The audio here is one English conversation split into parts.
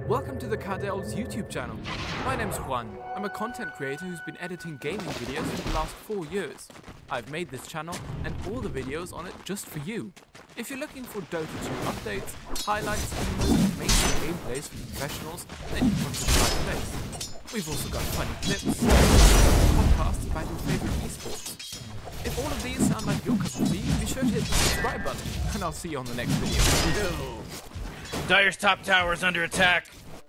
Welcome to the Cardel's YouTube channel. My name's Juan. I'm a content creator who's been editing gaming videos for the last 4 years. I've made this channel and all the videos on it just for you. If you're looking for Dota 2 updates, highlights and the most amazing gameplays for professionals, then you've come to the right place. We've also got funny clips, podcasts about your favorite esports. If all of these sound like your cup of tea, be sure to hit the subscribe button, and I'll see you on the next video. Dire's top tower is under attack.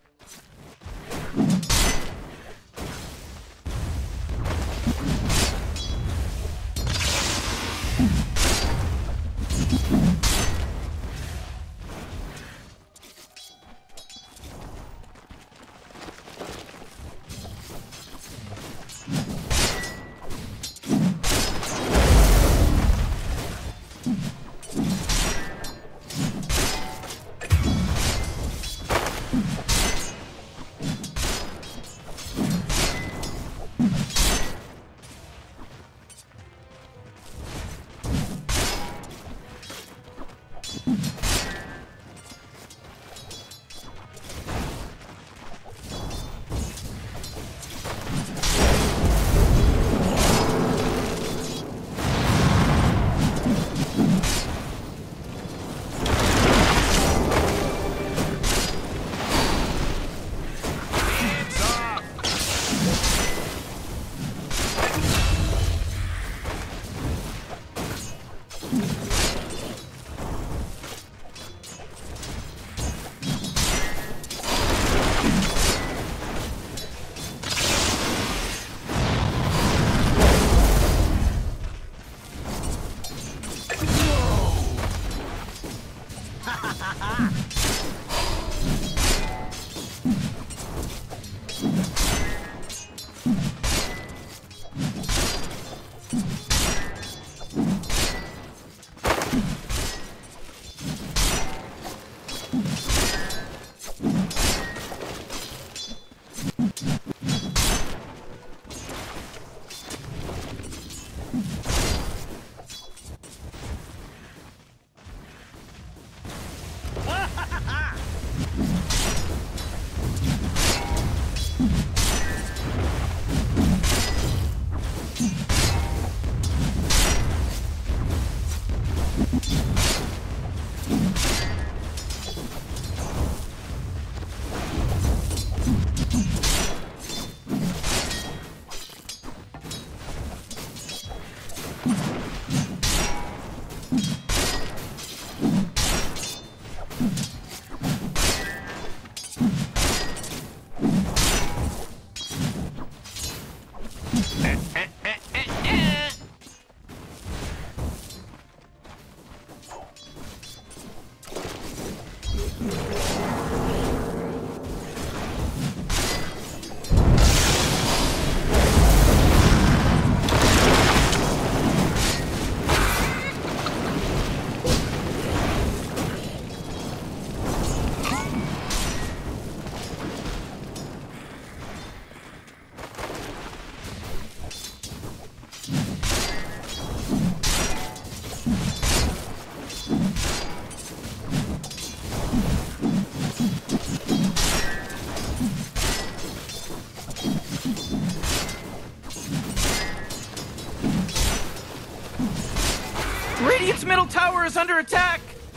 Radiant's middle tower is under attack!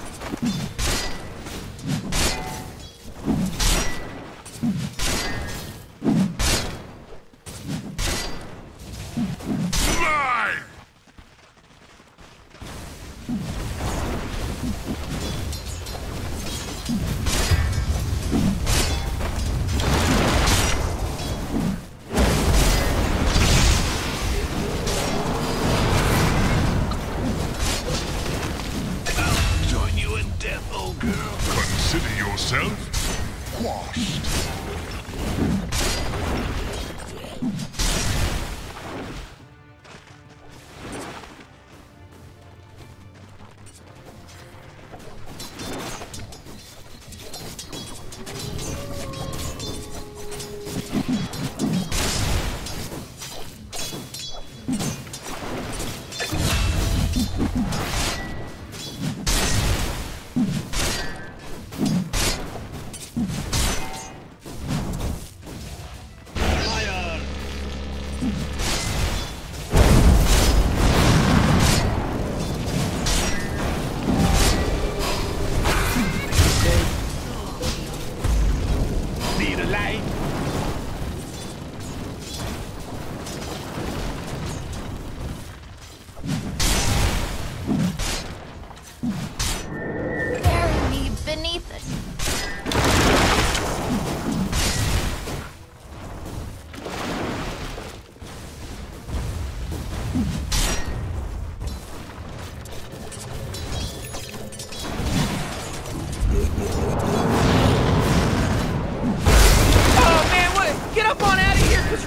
Consider yourself washed.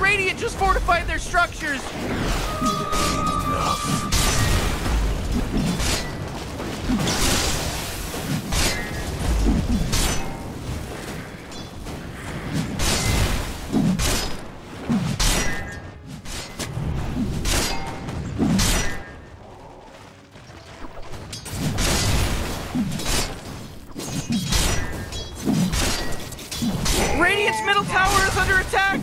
Radiant just fortified their structures! Radiant's middle tower is under attack!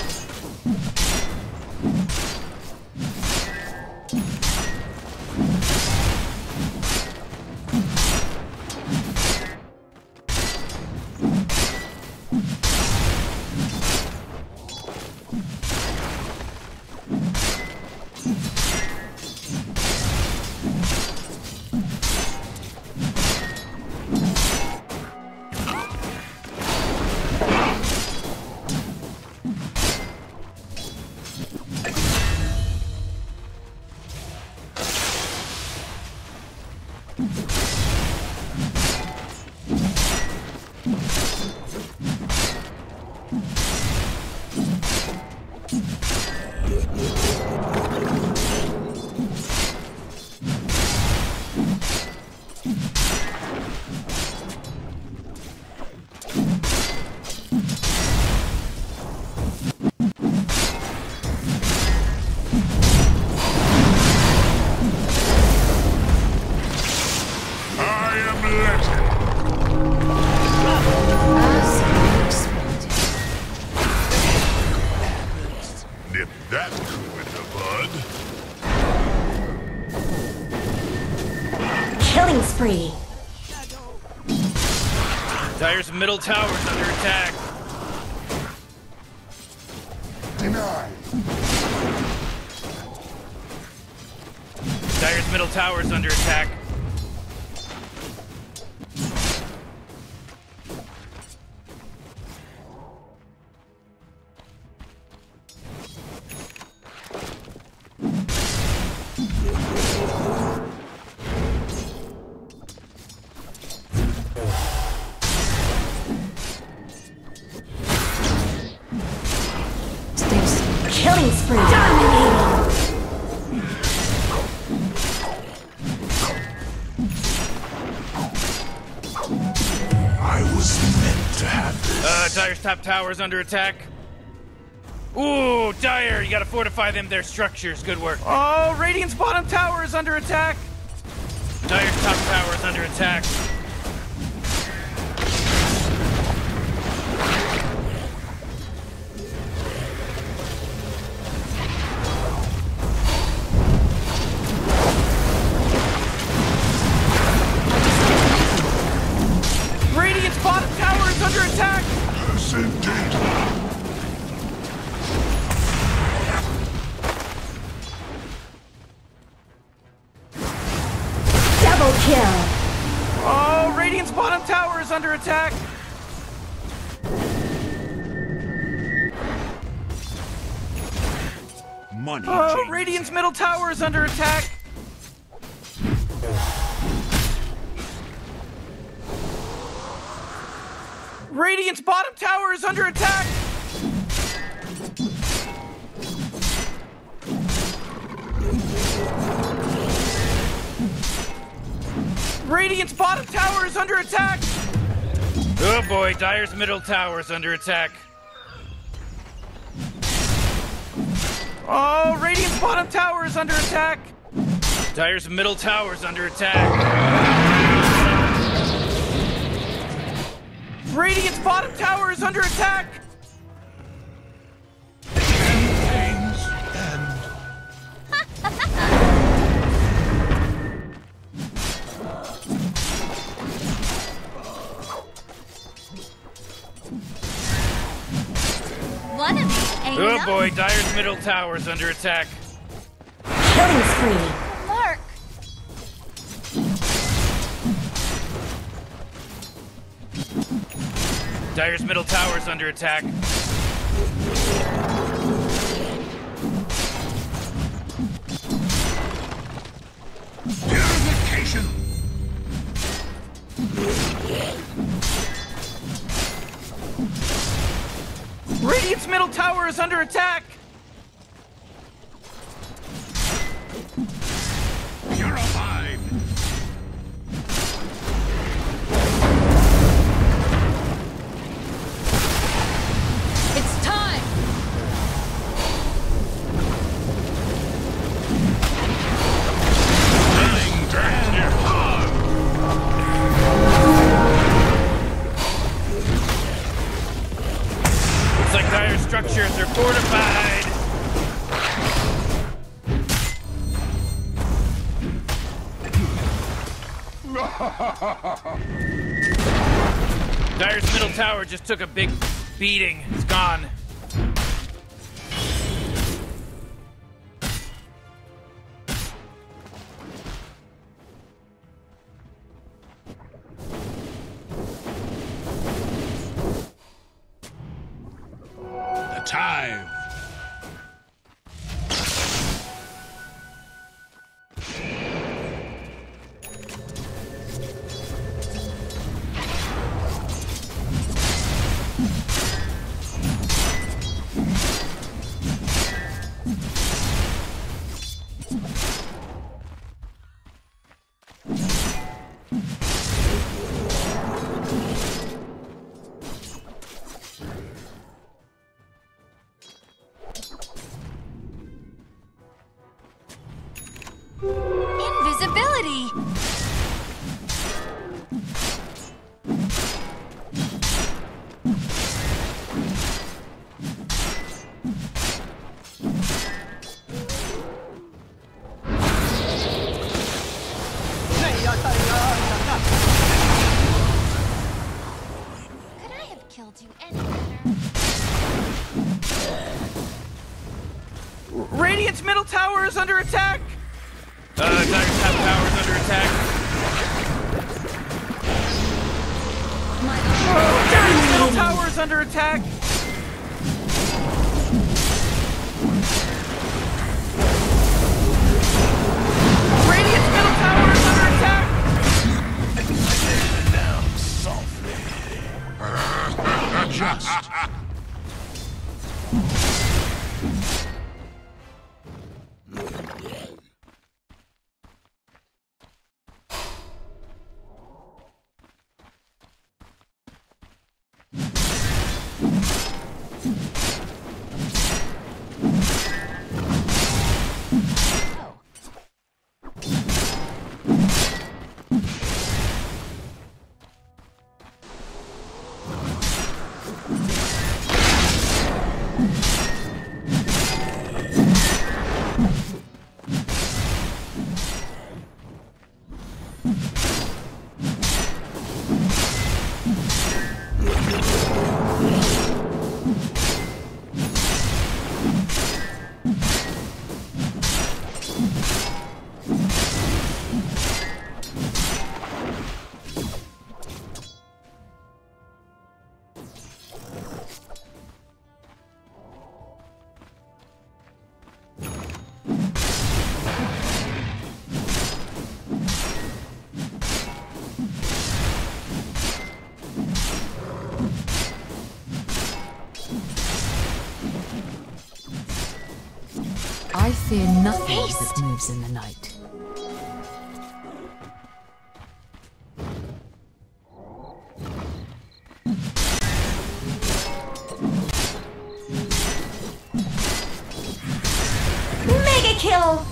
Nip that coup in the bud. Killing spree. Dire's middle tower is under attack. Denied. Dire's middle tower is under attack. Killing spree. Dominating. I was meant to have this. Dire's top tower is under attack. Ooh, Dire, you gotta fortify their structures. Good work. Oh, Radiant's bottom tower is under attack. Dire's top tower is under attack. Radiant's bottom tower is under attack. Yes, indeed. Double kill. Oh, Radiant's bottom tower is under attack. Money. Oh, Radiant's middle tower is under attack. Radiant's bottom tower is under attack. Radiant's bottom tower is under attack. Oh boy, Dire's middle tower is under attack. Oh, Radiant's bottom tower is under attack. Dire's middle tower is under attack. Radiant's bottom tower is under attack. One of these ain't Oh enough. boy, Dire's middle tower is under attack. Killing spree. Mark! Dire's middle tower is under attack. Purification. Radiant's middle tower is under attack. Dire's middle tower just took a big beating. It's gone. The time. Invisibility! Could I have killed you any better? Radiant's middle tower is under attack! Dire's top tower is under attack. Dire's middle tower is under attack! Radiant's middle tower is under attack! Down softly. Just. I fear nothing that moves in the night. Mega kill!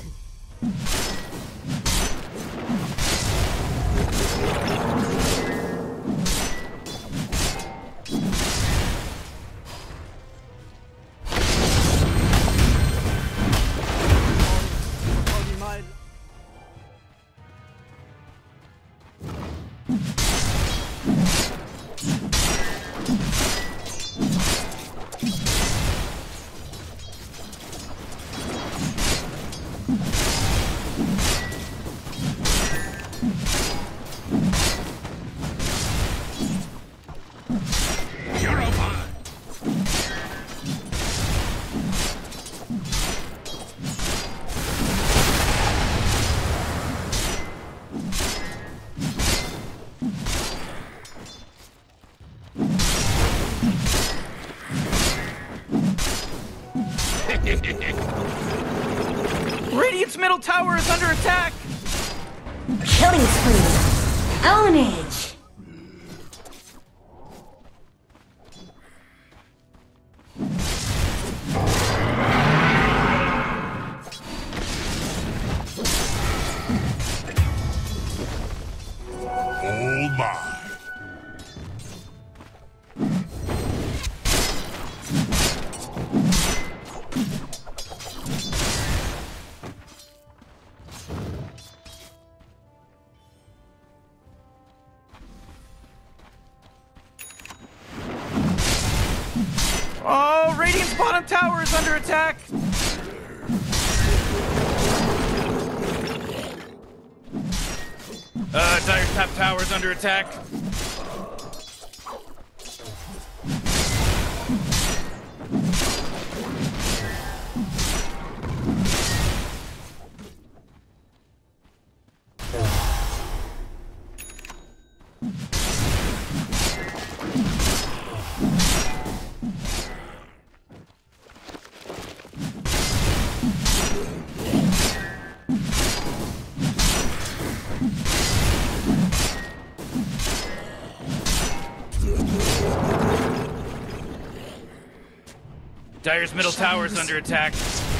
Radiant's middle tower is under attack! Killing spree! Ownage! All mine. Radiant's bottom tower is under attack! Dire's top tower is under attack. Dire's middle tower is under attack.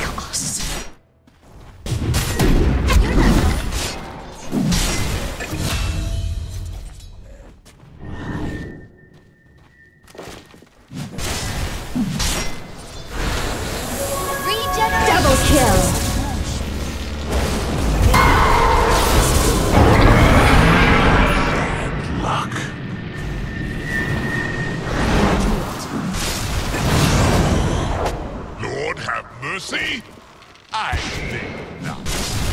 Double kill. Luck. Lord have mercy. I think not.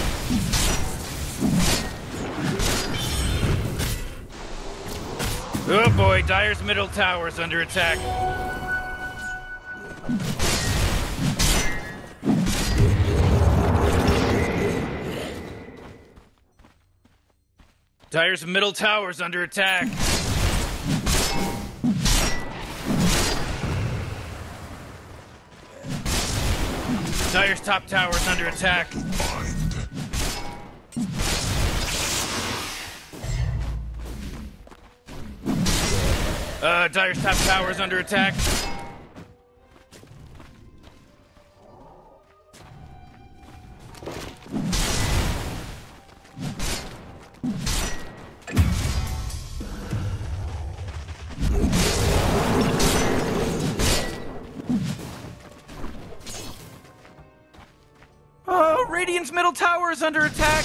Oh boy, Dire's middle tower is under attack. Dire's middle tower is under attack. Dire's top tower is under attack. Dire's top tower is under attack. Radiant's middle tower is under attack.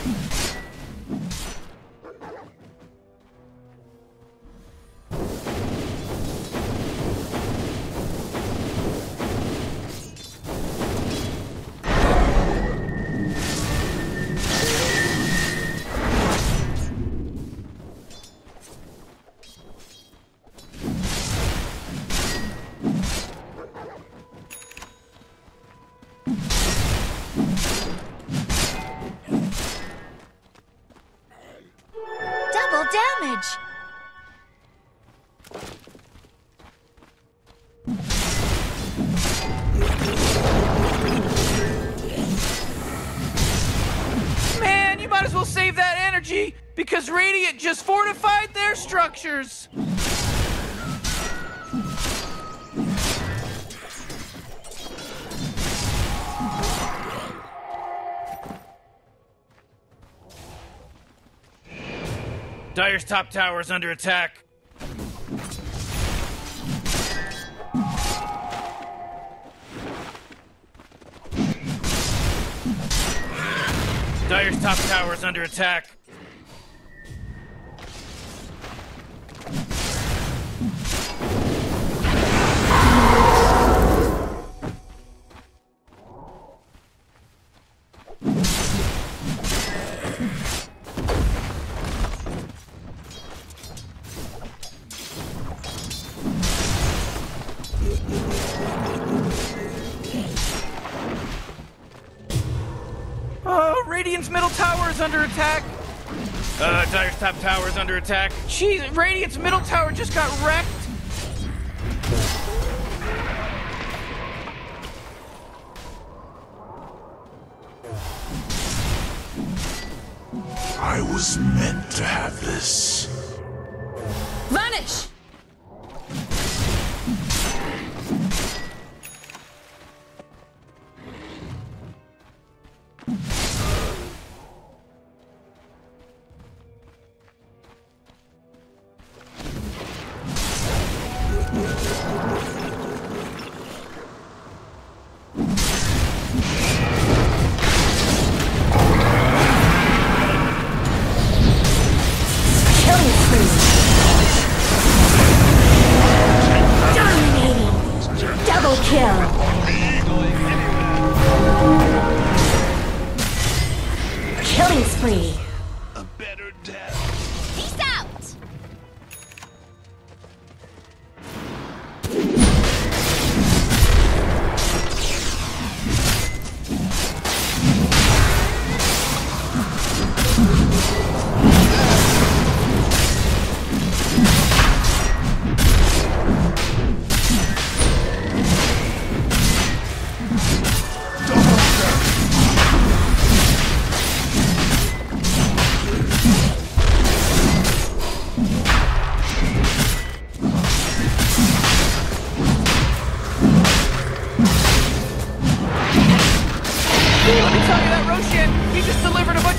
Damage! Man, you might as well save that energy because Radiant just fortified their structures. Dire's top tower is under attack. Dire's top tower is under attack. Radiant's middle tower is under attack. Dire's top tower is under attack. Jeez, Radiant's middle tower just got wrecked. I was meant to have this. Vanish! Double kill.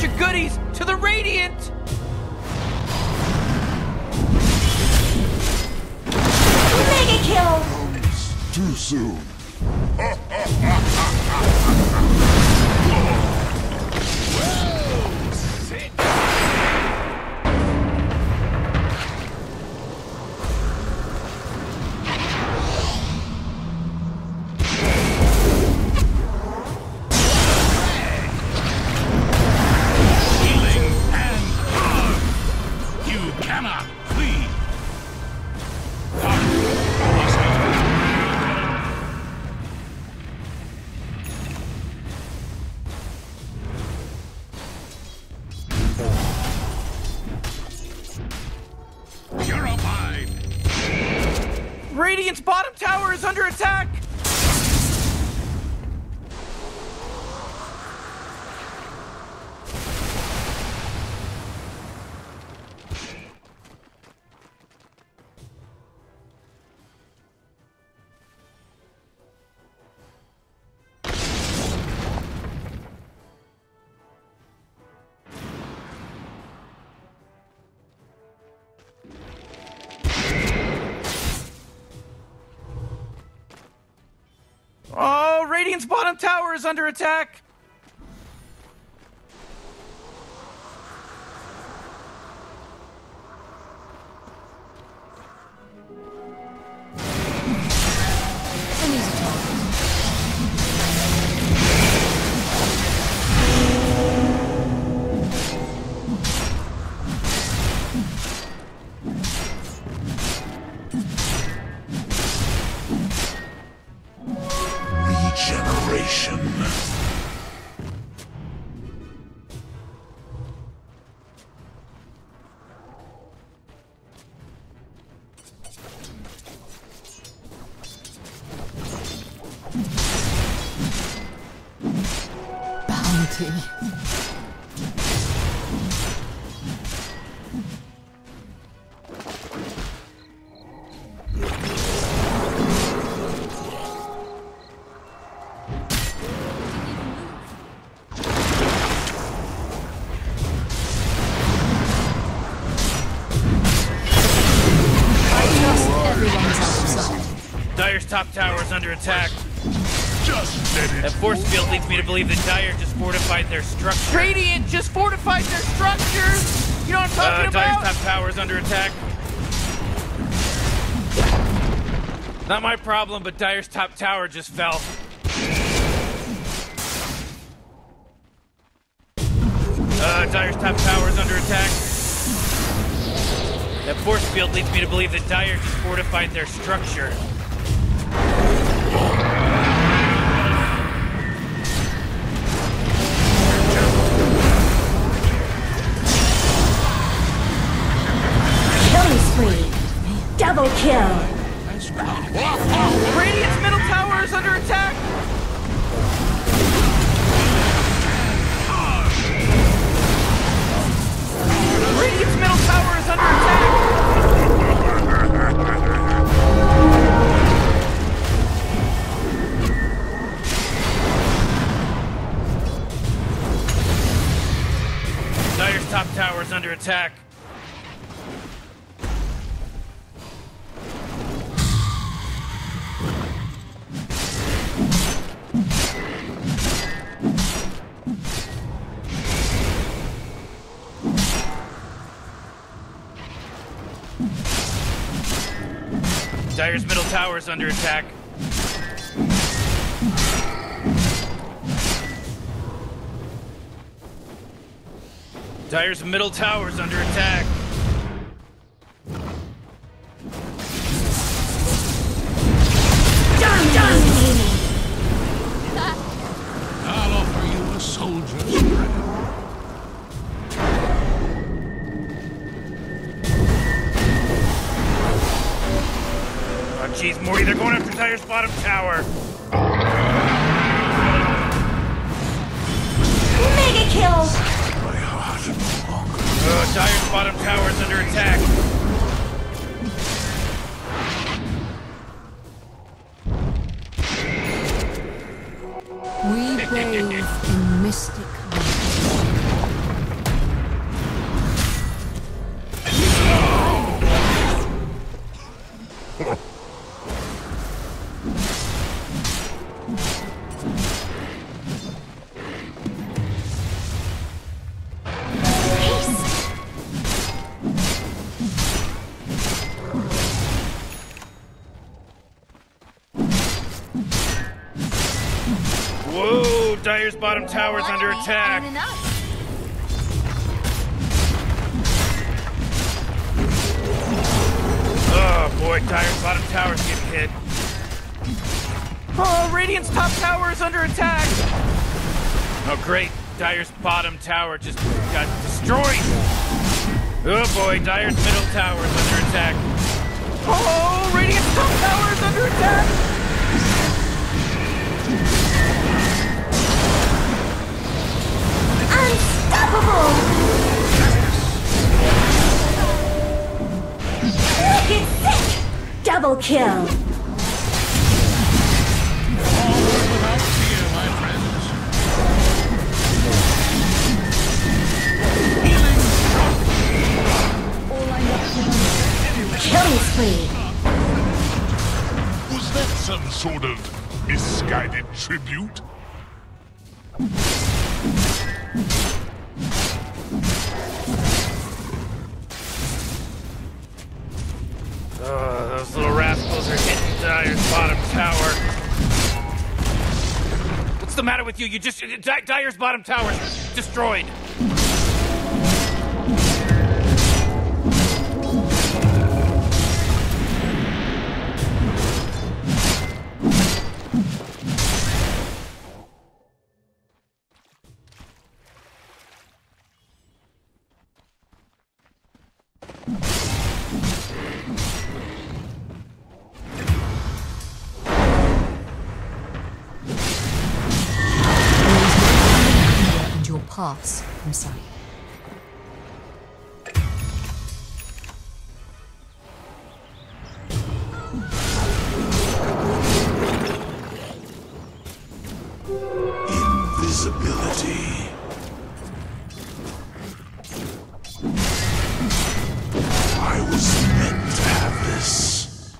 extra goodies to the Radiant! Mega kill! Too soon. Healing and hug. You cannot flee. Purified. Radiant's bottom tower is under attack! Oh, Radiant's bottom tower is under attack! An easy target. Regeneration. Bounty. Everyone's out of sight. Dire's top tower is under attack. Just let it That force field leads me to believe that Dire just fortified their structure. Radiant just fortified their structures! You know what I'm talking about? Dire's top tower is under attack. Not my problem, but Dire's top tower just fell. Dire's top tower is under attack. That force field leads me to believe that Dire just fortified their structure. Killing spree! Double kill! Radiant's middle tower is under attack! Radiant's middle tower is under attack! Dire's top tower is under attack. Dire's middle tower is under attack. Dire's middle tower is under attack. I'll offer you a soldier's prayer. Oh, jeez, Morty, they're going after Dire's bottom tower. Mega kill! My heart no longer. Dire's bottom tower is under attack. We bathe in mystic light. Dire's bottom tower's under attack. Oh boy, Dire's bottom tower's getting hit. Oh, Radiant's top tower is under attack. Oh great, Dire's bottom tower just got destroyed. Oh boy, Dire's middle tower is under attack. Oh, Radiant's top tower is under attack. Unstoppable! Wicked sick! Double kill! All without fear, my friends. Healing Killing spree! Was that some sort of misguided tribute? Those little rascals are hitting Dire's bottom tower. What's the matter with you? Dire's bottom tower is destroyed. Pass from sight. Invisibility. I was meant to have this.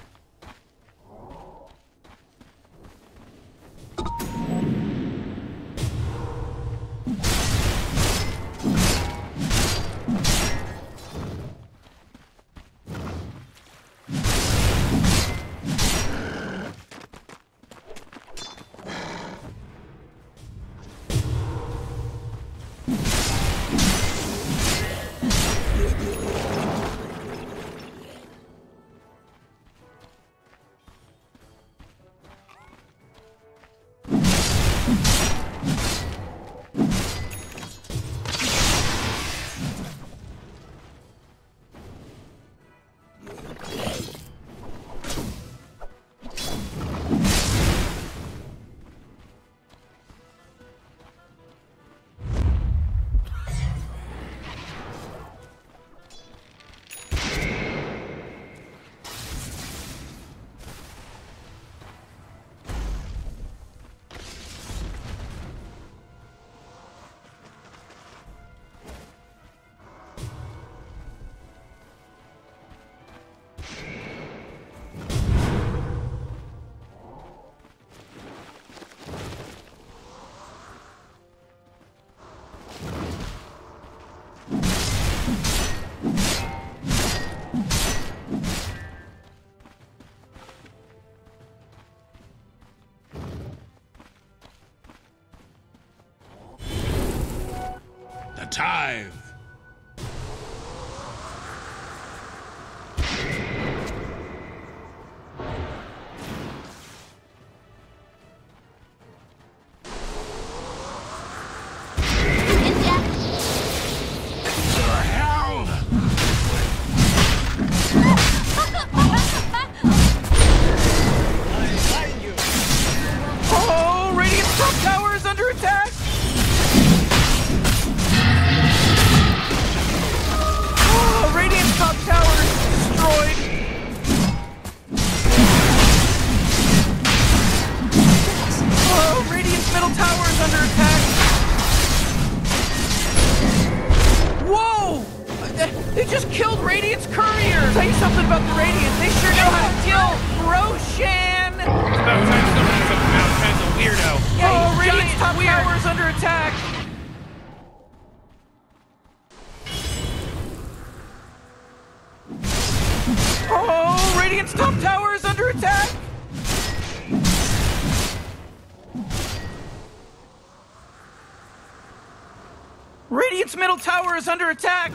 Tithe. Oh, Radiant's top tower is under attack. Radiant's top tower is destroyed! Oh, Radiant's middle tower is under attack! Whoa! They just killed Radiant's courier! Tell you something about the Radiant, they sure know how to kill Roshan! It's about time someone took him out, kind of a weirdo. Yeah, oh, Radiant's top tower is under attack! Oh, Radiant's top tower is under attack! Radiant's middle tower is under attack!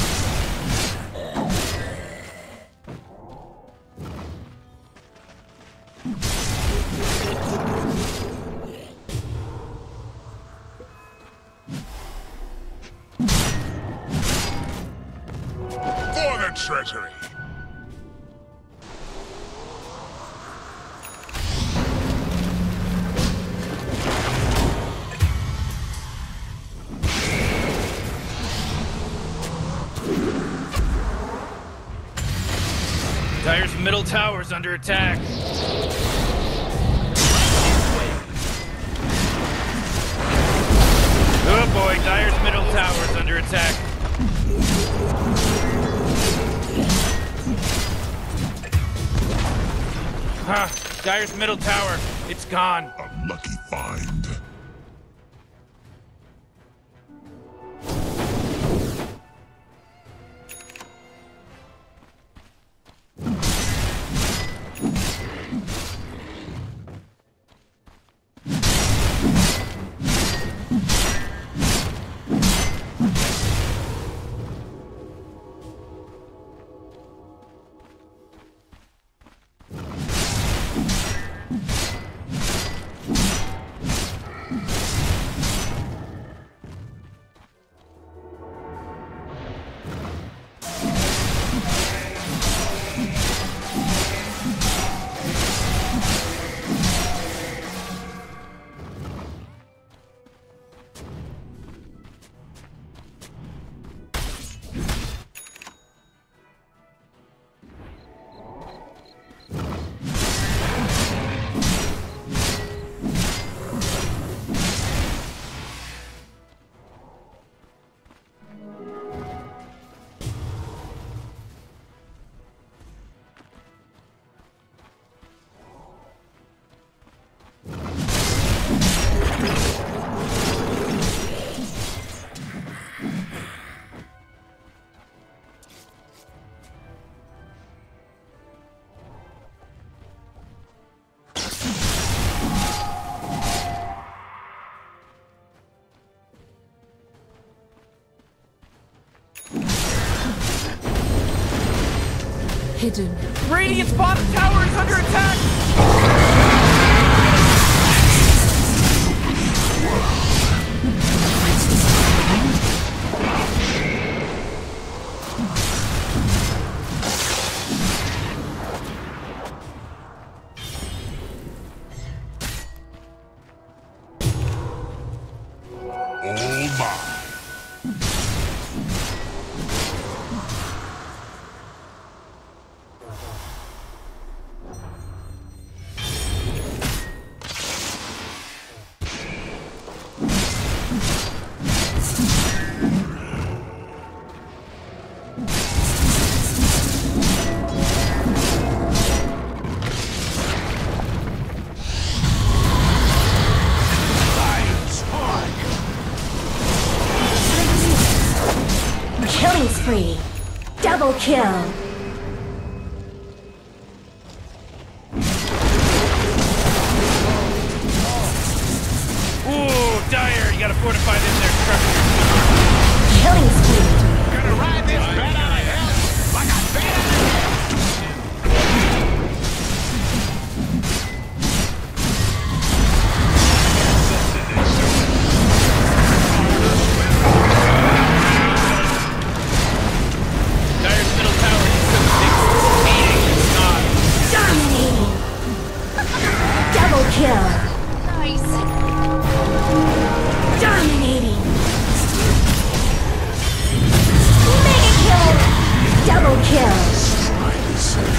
For the treasury! Dire's middle tower's under attack. Oh boy, Dire's middle tower's under attack. Dire's middle tower, it's gone. Unlucky find. Hidden. Radiant's bottom tower is under attack! All mine. Killing spree. Double kill. Ooh, Dire, you gotta fortify them there structure. Killing spree. Gonna ride this bad out of hell like a bad out of hell! Dire's middle tower just took a big beating. It's gone. Dominating. Double kill. Nice. Dominating. Mega kill. Double kill.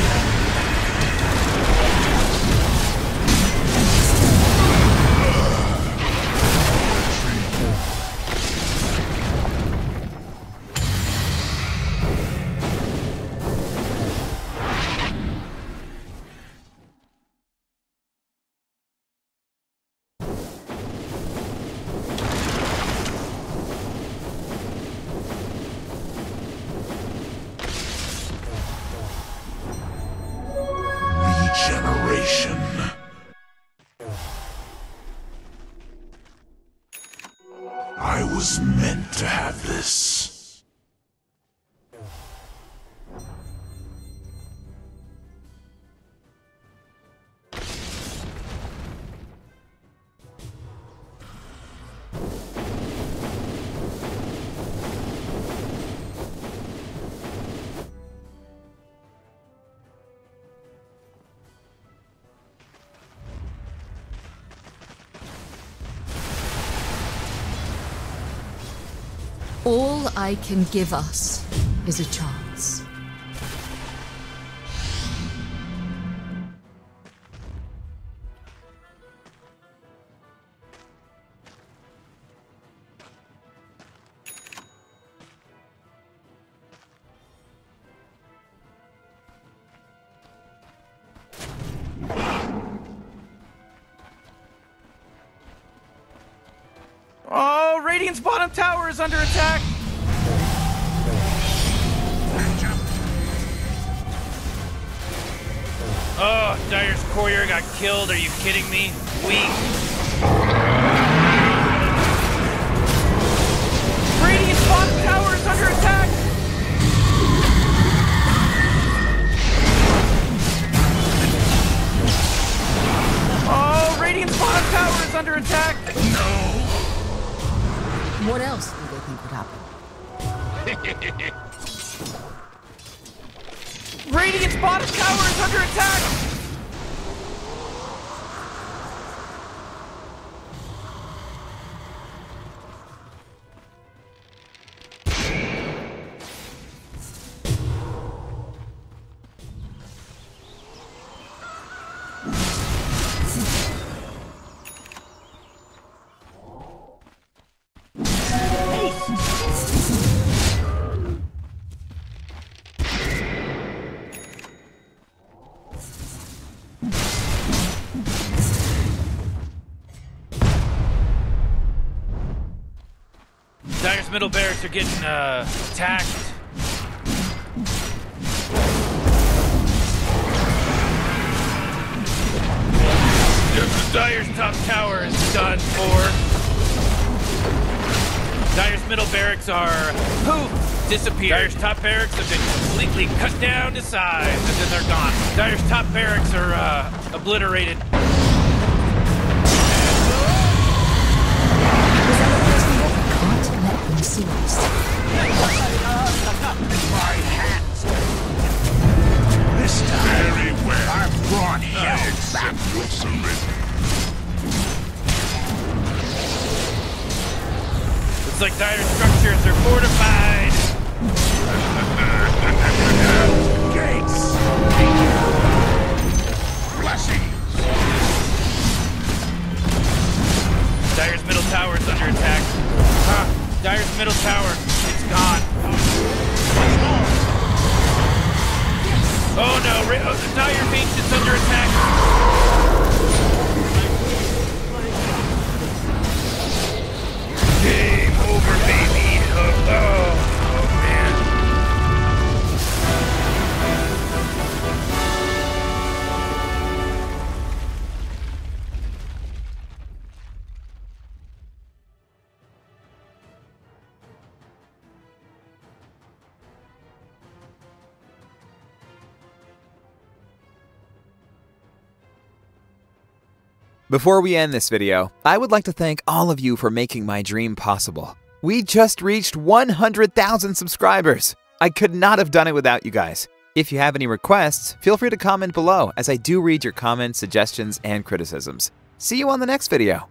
Regeneration. I was meant to have this. All I can give us is a chance. Oh, Radiant's bottom tower is under attack! Oh, Dire's courier got killed. Are you kidding me? Weak. Radiant's bottom tower is under attack! Oh, Radiant's bottom tower is under attack! What else do they think would happen? Radiant's bottom tower is under attack! Dire's middle barracks are getting attacked. Dire's top tower is done for. Dire's middle barracks are poof, disappeared. Dire's top barracks have been completely cut down to size, and then they're gone. Dire's top barracks are obliterated. My hands. This time, very well. I've brought hell back. Your surrender. Looks like Dire's structures are fortified. Gates. Blessings. Dire's middle tower is under attack. Dire's middle tower, it's gone. Oh no, the Dire base is under attack. Game over, baby. Oh man. Before we end this video, I would like to thank all of you for making my dream possible. We just reached 100,000 subscribers. I could not have done it without you guys. If you have any requests, feel free to comment below, as I do read your comments, suggestions, and criticisms. See you on the next video.